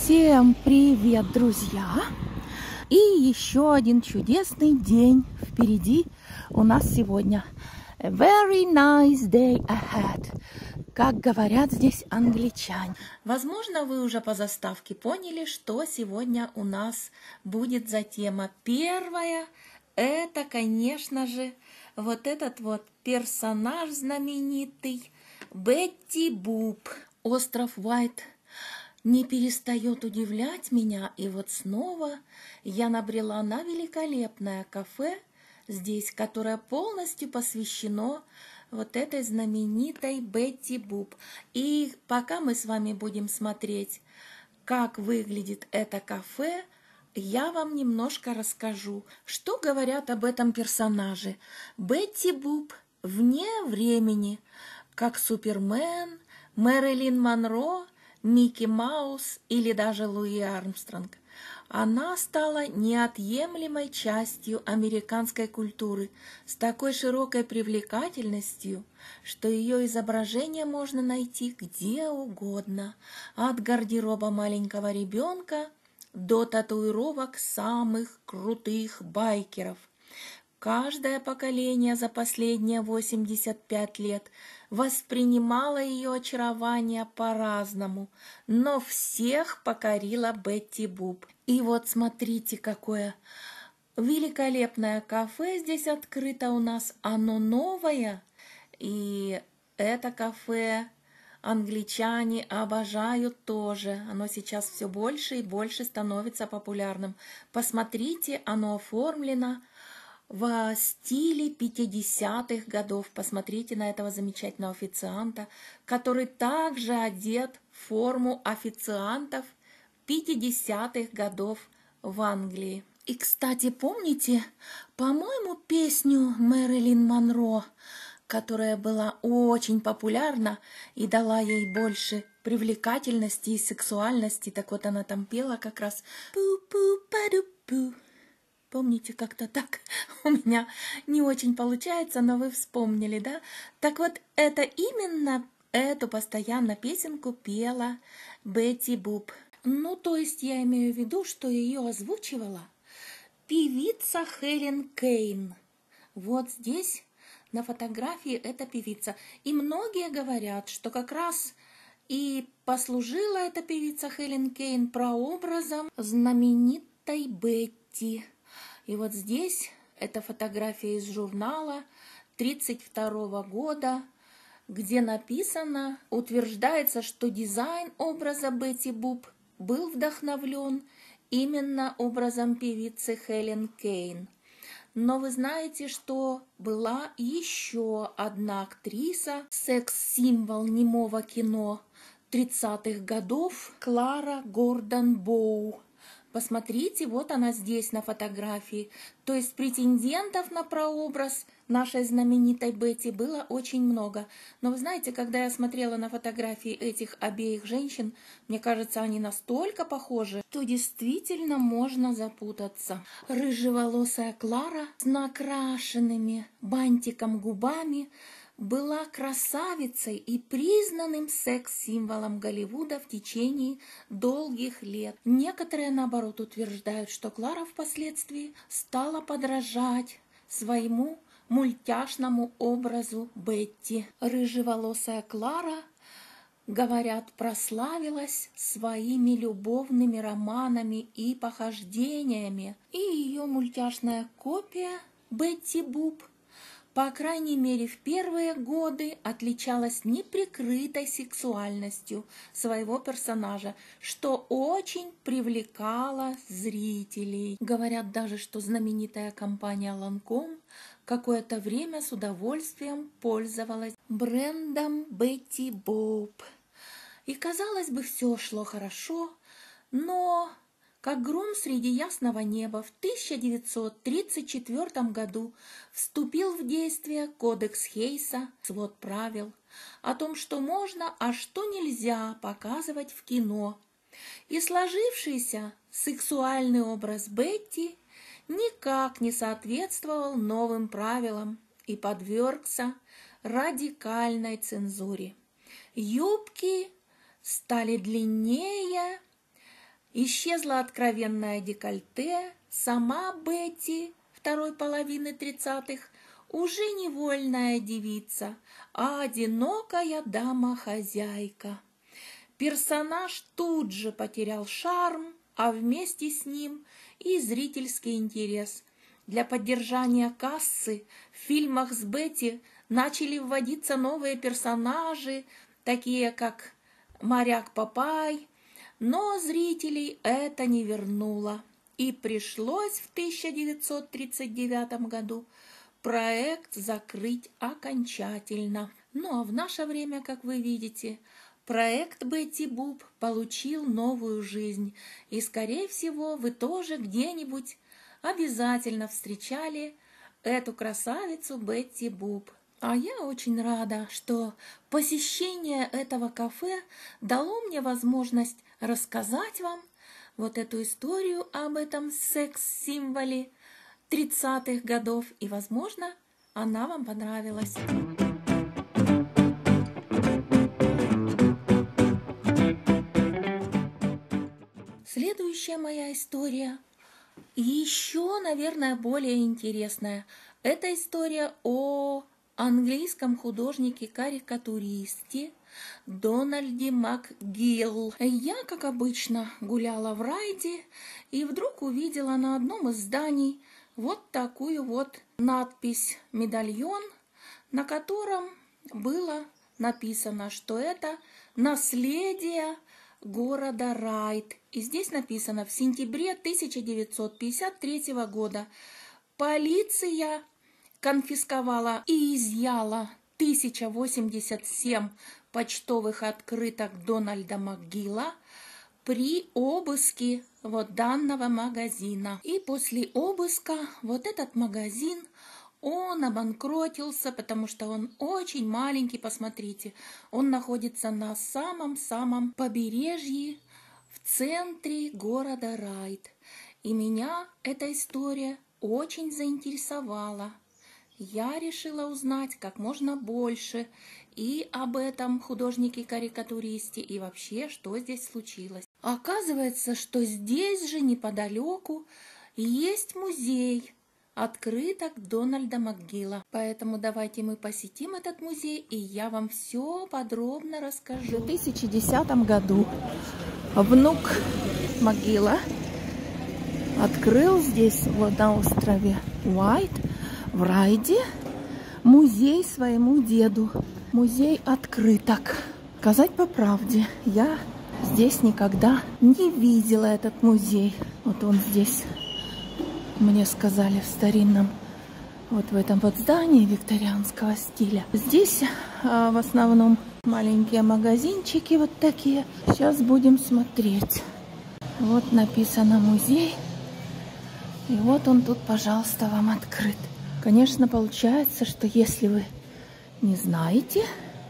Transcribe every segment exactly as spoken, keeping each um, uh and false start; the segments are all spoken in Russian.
Всем привет, друзья! И еще один чудесный день впереди у нас сегодня. A very nice day ahead, как говорят здесь англичане. Возможно, вы уже по заставке поняли, что сегодня у нас будет за тема. Первая – это, конечно же, вот этот вот персонаж знаменитый Бетти Буп. Остров Уайт не перестает удивлять меня, и вот снова я набрела на великолепное кафе здесь, которое полностью посвящено вот этой знаменитой Бетти Буп. И пока мы с вами будем смотреть, как выглядит это кафе, я вам немножко расскажу, что говорят об этом персонаже. Бетти Буп вне времени, как Супермен, Мэрилин Монро, Микки Маус или даже Луи Армстронг. Она стала неотъемлемой частью американской культуры с такой широкой привлекательностью, что ее изображение можно найти где угодно, от гардероба маленького ребенка до татуировок самых крутых байкеров. Каждое поколение за последние восемьдесят пять лет воспринимало ее очарование по-разному, но всех покорила Бетти Буп. И вот смотрите, какое великолепное кафе здесь открыто у нас. Оно новое, и это кафе англичане обожают тоже. Оно сейчас все больше и больше становится популярным. Посмотрите, оно оформлено в стиле пятидесятых годов. Посмотрите на этого замечательного официанта, который также одет в форму официантов пятидесятых годов в Англии. И, кстати, помните, по-моему, песню Мэрилин Монро, которая была очень популярна и дала ей больше привлекательности и сексуальности. Так вот, она там пела как раз «Пу-пу-па-ду-пу». Помните, как-то так у меня не очень получается, но вы вспомнили, да? Так вот, это именно эту постоянно песенку пела Бетти Буп. Ну, то есть я имею в виду, что ее озвучивала певица Хелен Кейн. Вот здесь на фотографии эта певица. И многие говорят, что как раз и послужила эта певица Хелен Кейн прообразом знаменитой Бетти. И вот здесь это фотография из журнала тридцать второго года, где написано, утверждается, что дизайн образа Бетти Буп был вдохновлен именно образом певицы Хелен Кейн. Но вы знаете, что была еще одна актриса, секс-символ немого кино тридцатых годов, Клара Гордон Боу. Посмотрите, вот она здесь на фотографии. То есть претендентов на прообраз нашей знаменитой Бетти было очень много. Но вы знаете, когда я смотрела на фотографии этих обеих женщин, мне кажется, они настолько похожи, что действительно можно запутаться. Рыжеволосая Клара с накрашенными бантиком губами была красавицей и признанным секс-символом Голливуда в течение долгих лет. Некоторые, наоборот, утверждают, что Клара впоследствии стала подражать своему мультяшному образу Бетти. Рыжеволосая Клара, говорят, прославилась своими любовными романами и похождениями. И ее мультяшная копия Бетти Буп, по крайней мере, в первые годы отличалась неприкрытой сексуальностью своего персонажа, что очень привлекало зрителей. Говорят даже, что знаменитая компания Lancome какое-то время с удовольствием пользовалась брендом Бетти Буп. И, казалось бы, все шло хорошо, но как гром среди ясного неба в тысяча девятьсот тридцать четвёртом году вступил в действие Кодекс Хейса, свод правил о том, что можно, а что нельзя показывать в кино. И сложившийся сексуальный образ Бетти никак не соответствовал новым правилам и подвергся радикальной цензуре. Юбки стали длиннее, Исчезла откровенное декольте, сама Бетти второй половины тридцатых уже не вольная девица, а одинокая дама-хозяйка. Персонаж тут же потерял шарм, а вместе с ним и зрительский интерес. Для поддержания кассы в фильмах с Бетти начали вводиться новые персонажи, такие как моряк Папай, но зрителей это не вернуло, и пришлось в тысяча девятьсот тридцать девятом году проект закрыть окончательно. Ну а в наше время, как вы видите, проект Бетти Буп получил новую жизнь, и, скорее всего, вы тоже где-нибудь обязательно встречали эту красавицу Бетти Буп. А я очень рада, что посещение этого кафе дало мне возможность рассказать вам вот эту историю об этом секс-символе тридцатых годов, и, возможно, она вам понравилась. Следующая моя история еще, наверное, более интересная. Это история о английском художнике-карикатуристе Дональде МакГилл. Я, как обычно, гуляла в Райде и вдруг увидела на одном из зданий вот такую вот надпись «Медальон», на котором было написано, что это наследие города Райд. И здесь написано: в сентябре тысяча девятьсот пятьдесят третьего года полиция конфисковала и изъяла тысяча восемьдесят семь почтовых открыток Дональда МакГилла при обыске вот данного магазина. И после обыска вот этот магазин, он обанкротился, потому что он очень маленький, посмотрите. Он находится на самом-самом побережье, в центре города Райд. И меня эта история очень заинтересовала. Я решила узнать как можно больше и об этом художнике-карикатуристе, и вообще, что здесь случилось. Оказывается, что здесь же неподалеку есть музей открыток Дональда МакГилла. Поэтому давайте мы посетим этот музей, и я вам все подробно расскажу. В две тысячи десятом году внук МакГилла открыл здесь, вот на острове Уайт, в Райде, музей своему деду. Музей открыток. Сказать по правде, я здесь никогда не видела этот музей. Вот он здесь, мне сказали, в старинном, вот в этом вот здании викторианского стиля. Здесь а, в основном маленькие магазинчики вот такие. Сейчас будем смотреть. Вот написано «музей». И вот он тут, пожалуйста, вам открыт. Конечно, получается, что если вы не знаете,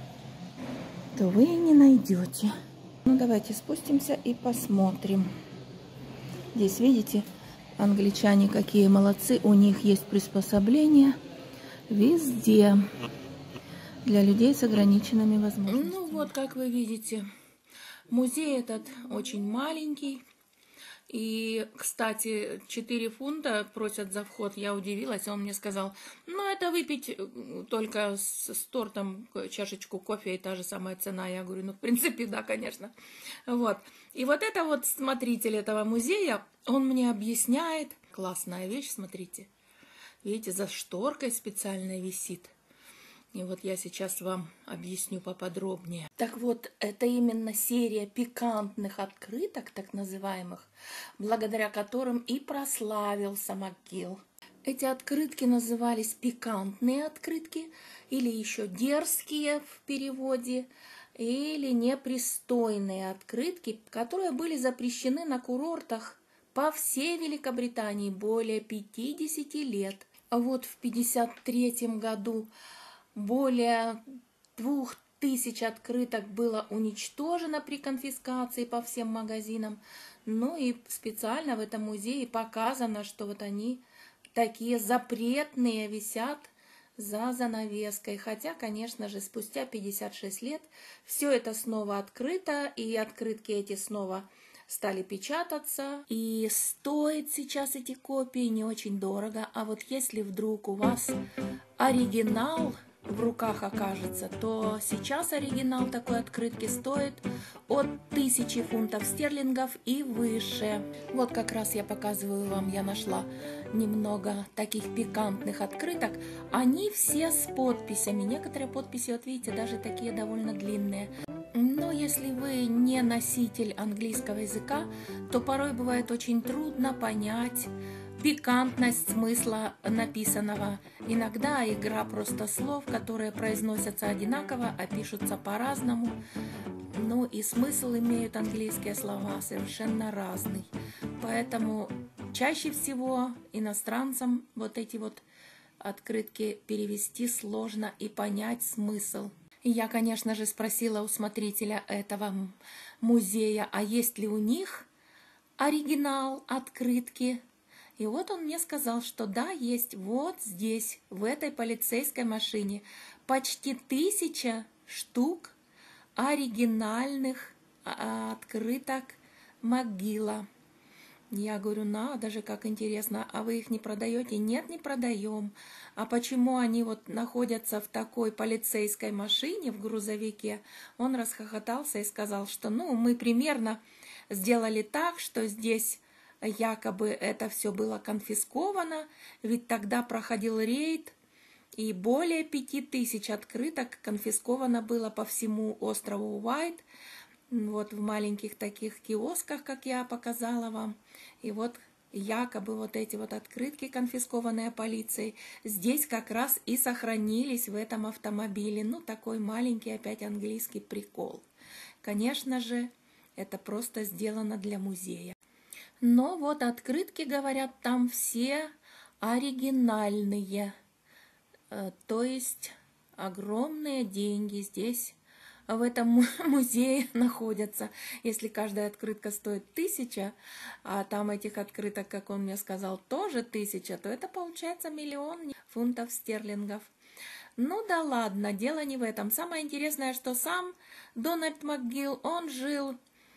то вы не найдете. Ну, давайте спустимся и посмотрим. Здесь, видите, англичане какие молодцы. У них есть приспособления везде для людей с ограниченными возможностями. Ну, вот, как вы видите, музей этот очень маленький. И, кстати, четыре фунта просят за вход. Я удивилась, он мне сказал: ну, это выпить только с, с тортом чашечку кофе и та же самая цена. Я говорю: ну, в принципе, да, конечно. Вот. И вот это вот смотритель этого музея, он мне объясняет. Классная вещь, смотрите. Видите, за шторкой специально висит. И вот я сейчас вам объясню поподробнее. Так вот, это именно серия пикантных открыток, так называемых, благодаря которым и прославился МакГилл. Эти открытки назывались пикантные открытки, или еще дерзкие в переводе, или непристойные открытки, которые были запрещены на курортах по всей Великобритании более пятидесяти лет. А вот в пятьдесят третьем году более двух тысяч открыток было уничтожено при конфискации по всем магазинам. Ну и специально в этом музее показано, что вот они такие запретные висят за занавеской. Хотя, конечно же, спустя пятьдесят шесть лет все это снова открыто, и открытки эти снова стали печататься, и стоят сейчас эти копии не очень дорого. А вот если вдруг у вас оригинал в руках окажется, то сейчас оригинал такой открытки стоит от тысячи фунтов стерлингов и выше. Вот как раз я показываю вам, я нашла немного таких пикантных открыток. Они все с подписями. Некоторые подписи, вот видите, даже такие довольно длинные. Но если вы не носитель английского языка, то порой бывает очень трудно понять пикантность смысла написанного. Иногда игра просто слов, которые произносятся одинаково, а пишутся по-разному. Ну и смысл имеют английские слова совершенно разный. Поэтому чаще всего иностранцам вот эти вот открытки перевести сложно и понять смысл. Я, конечно же, спросила у смотрителя этого музея, а есть ли у них оригинал открытки. И вот он мне сказал, что да, есть вот здесь, в этой полицейской машине, почти тысяча штук оригинальных открыток МcGill. Я говорю, надо же, как интересно, а вы их не продаете? Нет, не продаем. А почему они вот находятся в такой полицейской машине, в грузовике? Он расхохотался и сказал, что ну, мы примерно сделали так, что здесь якобы это все было конфисковано, ведь тогда проходил рейд, и более пяти тысяч открыток конфисковано было по всему острову Уайт, вот в маленьких таких киосках, как я показала вам. И вот якобы вот эти вот открытки, конфискованные полицией, здесь как раз и сохранились в этом автомобиле. Ну, такой маленький опять английский прикол. Конечно же, это просто сделано для музея. Но вот открытки, говорят, там все оригинальные. То есть огромные деньги здесь в этом музее находятся. Если каждая открытка стоит тысяча, а там этих открыток, как он мне сказал, тоже тысяча, то это получается миллион фунтов стерлингов. Ну да ладно, дело не в этом. Самое интересное, что сам Дональд МcGill, он жил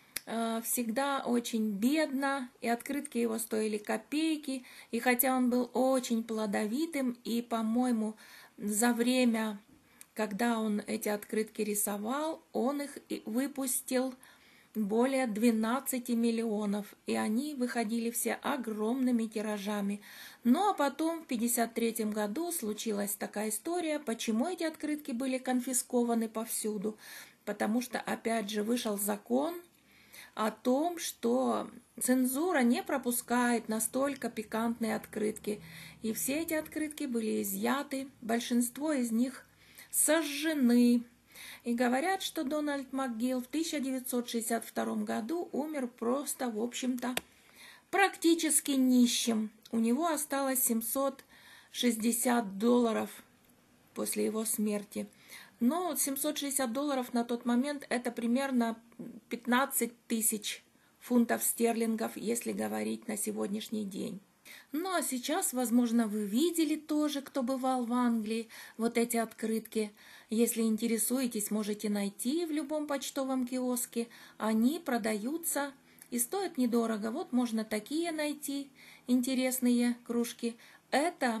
всегда очень бедно, и открытки его стоили копейки, и хотя он был очень плодовитым, и, по-моему, за время, когда он эти открытки рисовал, он их выпустил более двенадцати миллионов, и они выходили все огромными тиражами. Ну а потом в пятьдесят третьем году случилась такая история, почему эти открытки были конфискованы повсюду, потому что, опять же, вышел закон о том, что цензура не пропускает настолько пикантные открытки. И все эти открытки были изъяты, большинство из них сожжены. И говорят, что Дональд МcGill в тысяча девятьсот шестьдесят втором году умер просто, в общем-то, практически нищим. У него осталось семьсот шестьдесят долларов после его смерти. Но семьсот шестьдесят долларов на тот момент это примерно пятнадцать тысяч фунтов стерлингов, если говорить на сегодняшний день. Ну а сейчас, возможно, вы видели тоже, кто бывал в Англии, вот эти открытки. Если интересуетесь, можете найти в любом почтовом киоске. Они продаются и стоят недорого. Вот можно такие найти интересные кружки. Это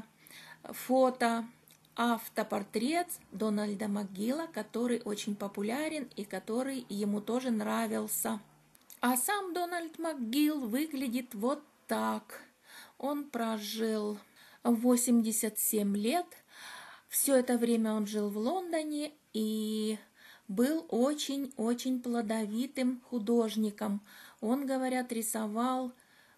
фото. Автопортрет Дональда МcGill, который очень популярен и который ему тоже нравился. А сам Дональд МcGill выглядит вот так. Он прожил восемьдесят семь лет. Все это время он жил в Лондоне и был очень-очень плодовитым художником. Он, говорят, рисовал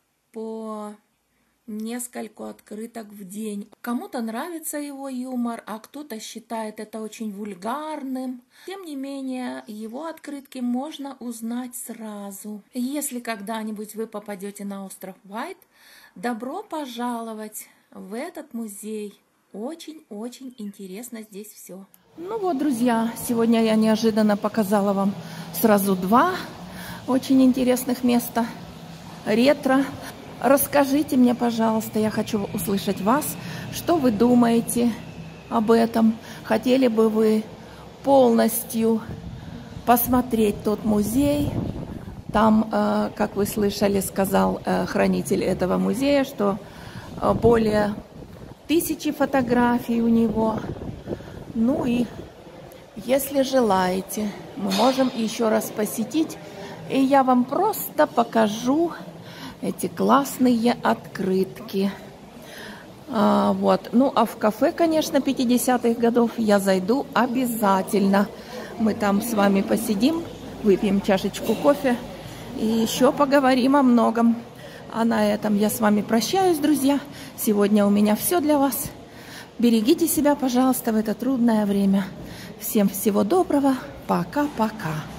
по нескольку открыток в день. Кому-то нравится его юмор, а кто-то считает это очень вульгарным. Тем не менее, его открытки можно узнать сразу. Если когда-нибудь вы попадете на остров Уайт, добро пожаловать в этот музей. Очень-очень интересно здесь все. Ну вот, друзья, сегодня я неожиданно показала вам сразу два очень интересных места. Ретро. Расскажите мне, пожалуйста, я хочу услышать вас, что вы думаете об этом. Хотели бы вы полностью посмотреть тот музей, Там, как вы слышали, сказал хранитель этого музея, что более тысячи фотографий у него. Ну и если желаете, мы можем еще раз посетить, и я вам просто покажу эти классные открытки. А, вот. Ну, а в кафе, конечно, пятидесятых годов я зайду обязательно. Мы там с вами посидим, выпьем чашечку кофе и еще поговорим о многом. А на этом я с вами прощаюсь, друзья. Сегодня у меня все для вас. Берегите себя, пожалуйста, в это трудное время. Всем всего доброго. Пока-пока.